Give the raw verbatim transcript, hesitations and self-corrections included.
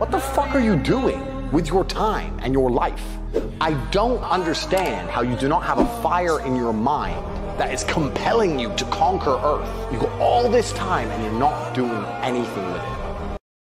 What the fuck are you doing with your time and your life? I don't understand how you do not have a fire in your mind that is compelling you to conquer Earth. You got all this time and you're not doing anything with it.